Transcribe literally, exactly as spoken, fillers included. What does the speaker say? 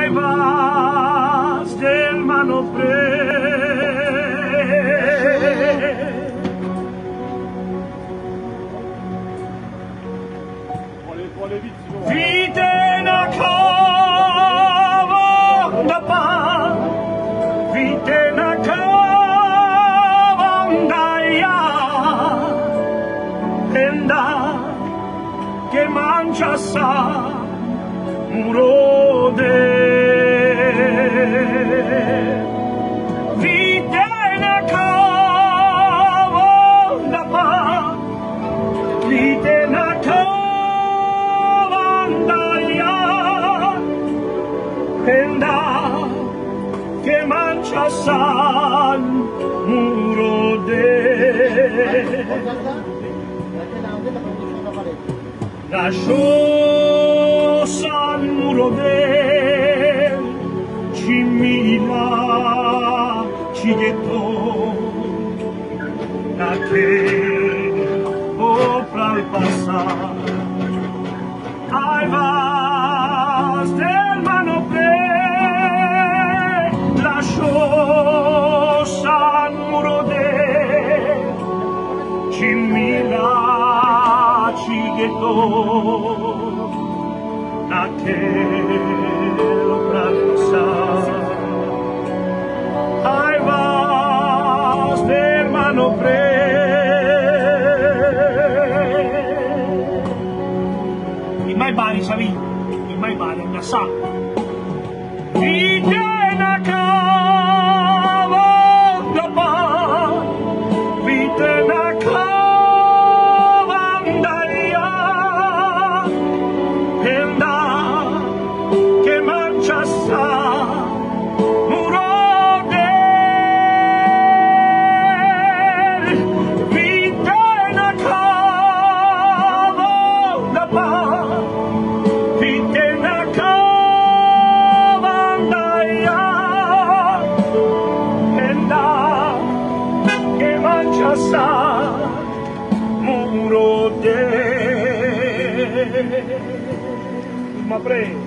Ai vas del manopre, vite na cava da pa, vite na cava da ya, enda che mangia sa muro de. Vite na cava da pa, vite na cava da ya, enda che mangia san muro de. Lasciò san muro de cimila cighetto da che sopra il passare ai vas del manopre lasciò san muro de cimila cighetto da che sopra il passare ai vas del manopre in mai bani sabi in mai bani na sa vite na cava da pa vite na cava da ya enda che mangia sa sa muro de ma pre